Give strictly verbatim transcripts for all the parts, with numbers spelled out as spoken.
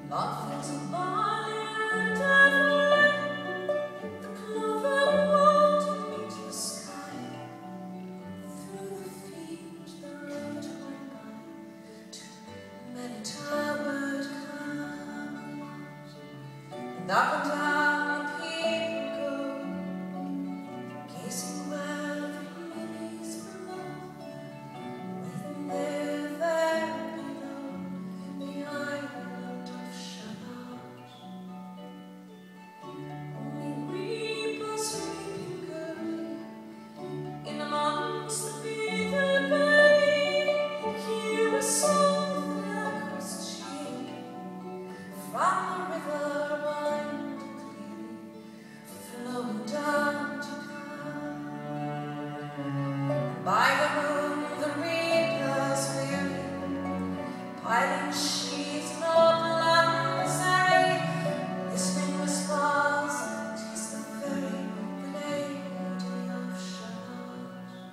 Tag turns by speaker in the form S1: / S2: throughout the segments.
S1: Not fields of barley and evergreen, the clover walled into the sky. Through the fields the road went by, to many towered clouds, and up and down the people go, gazing where the lilies blow, waiting there, there below the island of shallot. Only reapers reaping early in amongst the feathered bay, hear a song that echoes cheerily from the river wide and clear, flowing down to come. By the moon the reapers weary, piling sheaves in open lands array, listening whispers, 'tis the very lady of shallot.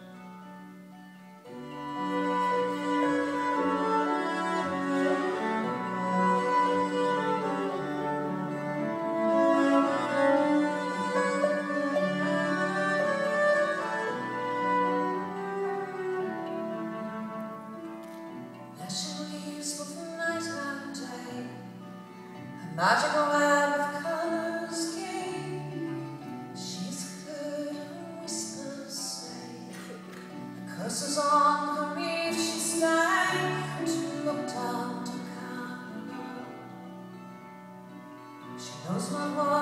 S1: Flashing leaves both night and day, a magical web of colours gay. She's heard her whispers say, curses on the reef she stay, to look down to Camelot. She knows my voice.